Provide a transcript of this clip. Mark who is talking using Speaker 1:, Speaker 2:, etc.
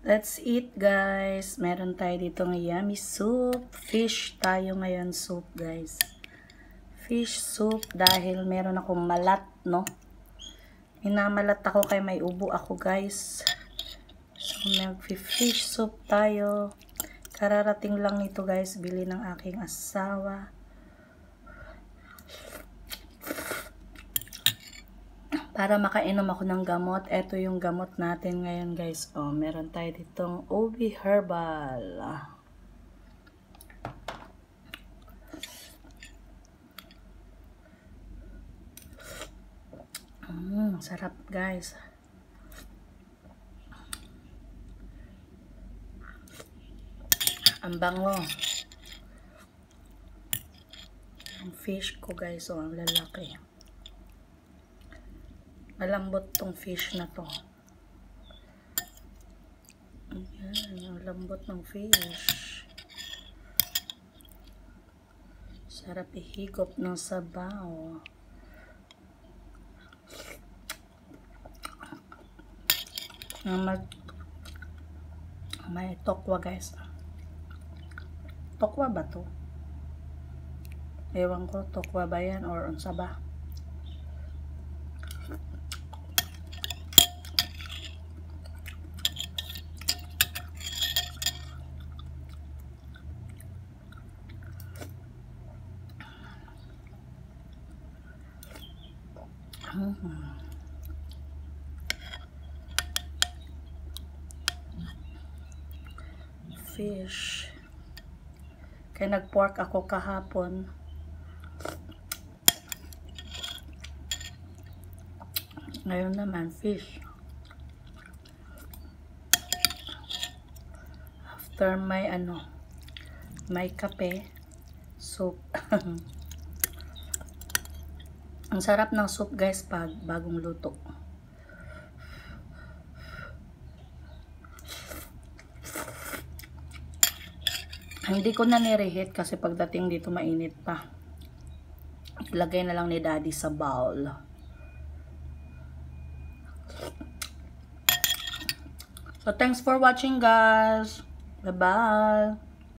Speaker 1: Let's eat, guys. Meron tayo dito ng yummy soup. Fish tayo ngayon soup, guys. Fish soup dahil meron akong malat, no? Minamalat ako kay may ubo ako, guys. So, mag-fish soup tayo. Kararating lang nito, guys. Bili ng aking asawa. Para makainom ako ng gamot. Ito yung gamot natin ngayon, guys. Oh, meron tayo ditong OB Herbal. Sarap, guys. Ang bango. Ang fish ko, guys. Oh, ang lalaki. Malambot tong fish na to. Ayan, ang lambot ng fish. Sarap ihigop ng sabaw. May tokwa, guys. Tokwa ba to? Ewan ko, tokwa ba yan or unsa ba? Fish. Kaya nag-pork ako kahapon. Ngayon naman, fish. After may may kape, soup. Ang sarap ng soup, guys, pag bagong luto. Hindi ko na nireheat kasi pagdating dito mainit pa. Ilagay na lang ni Daddy sa bowl. So, thanks for watching, guys. Bye-bye.